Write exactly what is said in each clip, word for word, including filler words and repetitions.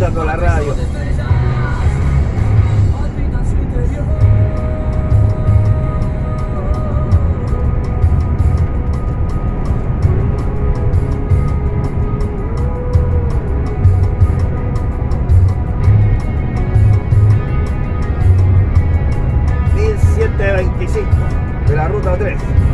escuchando la radio. mil setecientos veinticinco de la ruta tres.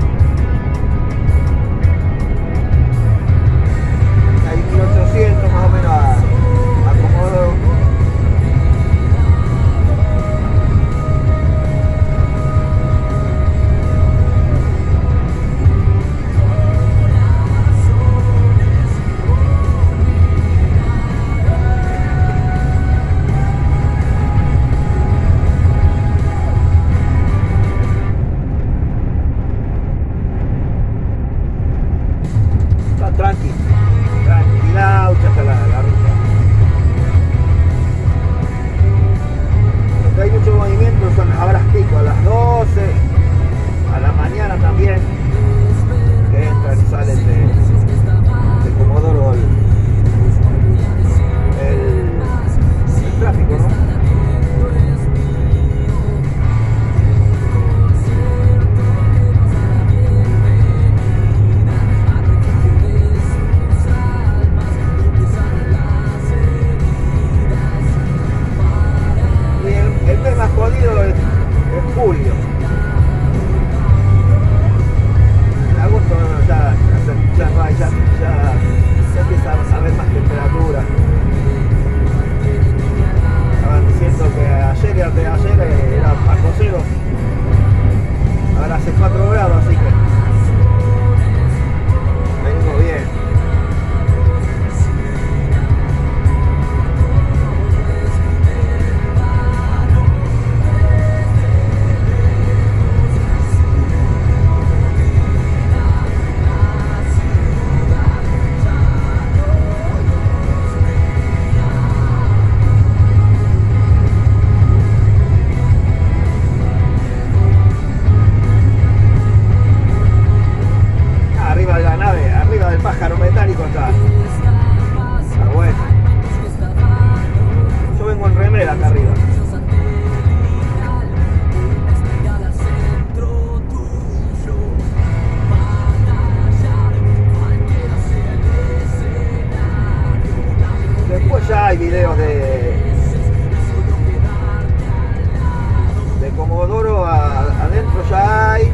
Hay mil ochocientos más o menos a, a Comodoro. Tranqui, tranquila, hasta la, la ruta. Donde hay mucho movimiento son las horas pico, a las doce, a la mañana también, que entran y salen de, de Comodoro el, el, el tráfico, ¿no? Más jodido es, es julio. En agosto ya, ya, ya no hay, ya, ya, ya empieza a haber más temperatura. Estaban diciendo que ayer y antes de ayer era bajo cero. Ahora hace cuatro grados, así que venimos bien. Pájaro metálico está. Está bueno. Yo vengo en remera acá arriba. Después ya hay videos de de Comodoro a, adentro ya hay.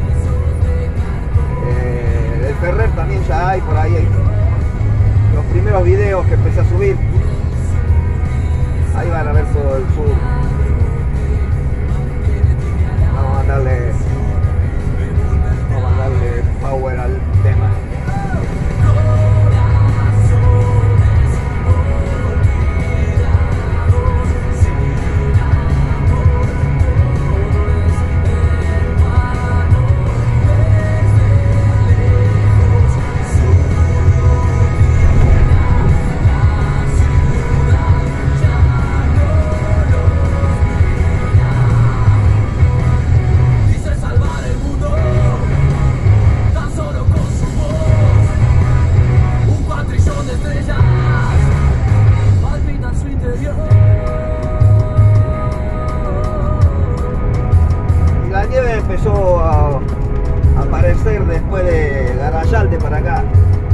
El Ferrer también ya hay, por ahí hay los primeros videos que empecé a subir. Ahí van a ver todo el sur. Vamos a darle, vamos a darle power al tema. Empezó a aparecer después de Garayalde para acá,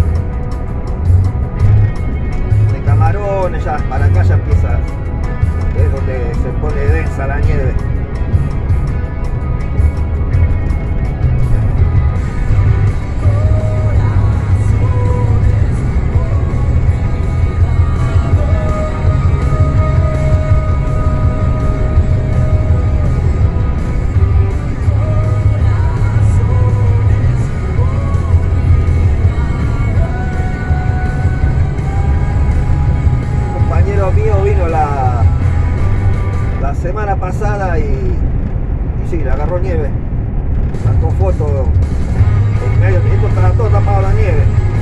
de Camarones, ya para acá ya empieza, es donde se pone densa la nieve. Mío vino la, la semana pasada y, y sí, le agarró nieve, sacó fotos en medio, esto está todo tapado la nieve.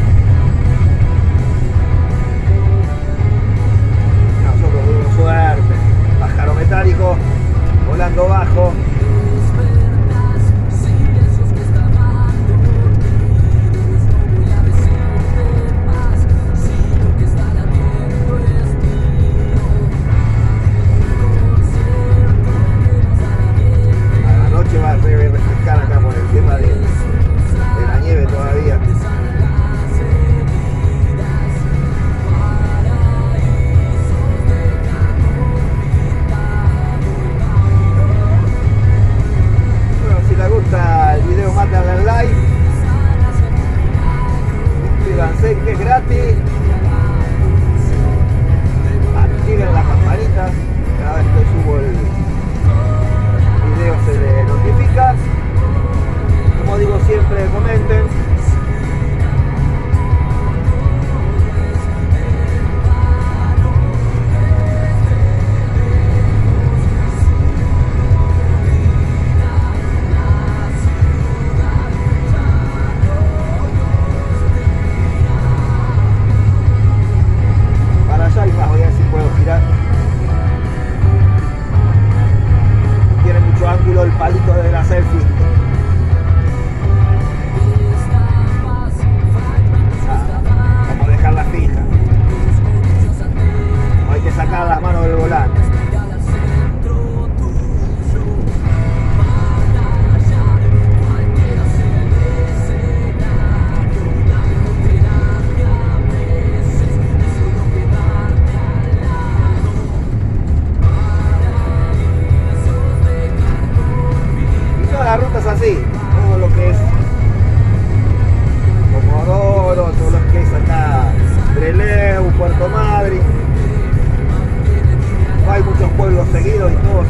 Nosotros tuvimos suerte, pájaro metálico volando bajo.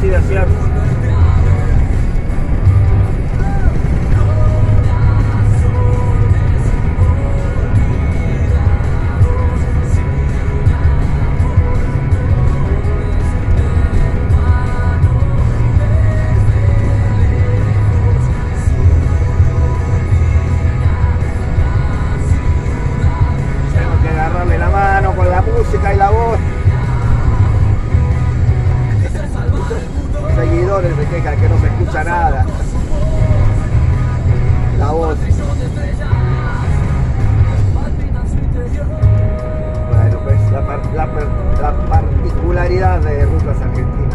así de cierto. Música y la voz. Seguidores se quejan que no se escucha nada. La voz. Bueno, pues la, la, la particularidad de Rutas Argentinas.